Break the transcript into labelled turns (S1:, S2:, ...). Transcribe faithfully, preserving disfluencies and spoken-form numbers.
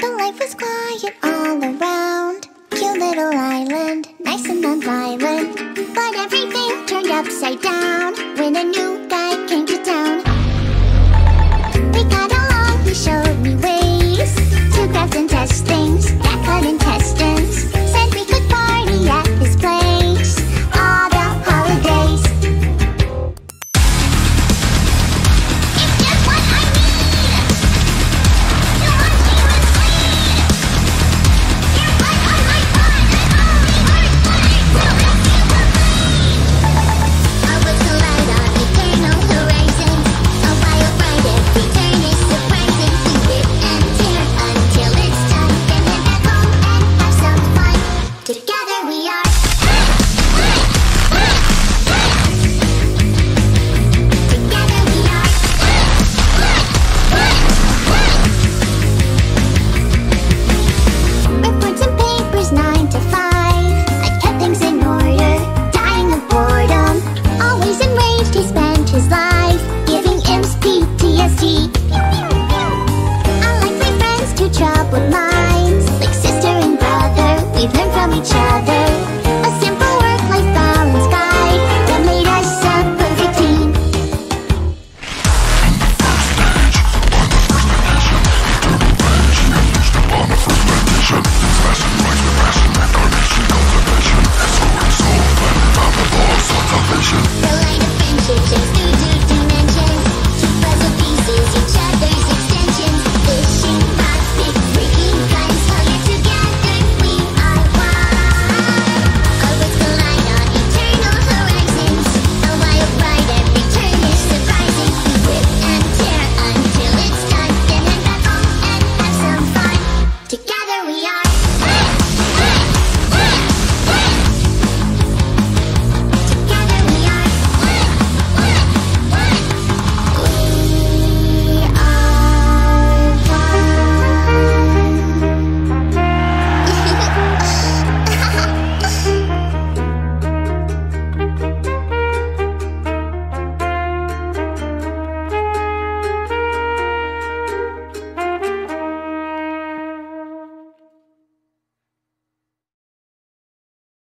S1: The life was quiet all around. Cute little island, nice and non-violent. But everything turned upside down when a new guy came to town. We got along, he showed me ways to craft and test things that cut intestines. Said we could party at his place all the holidays. It's just what I need to watch me mislead. You're right on my mind, and only hurt words will rescue the bleed. I was the light on eternal horizons. A wild ride, every turn is surprising. We rip and tear until it's done. Then head back home and have some fun. Together we are. Together we are. Reports and papers, nine to five. I kept things in order, dying of boredom. Always enraged, he spent his life giving imps P T S D. I like my friends to troubled minds.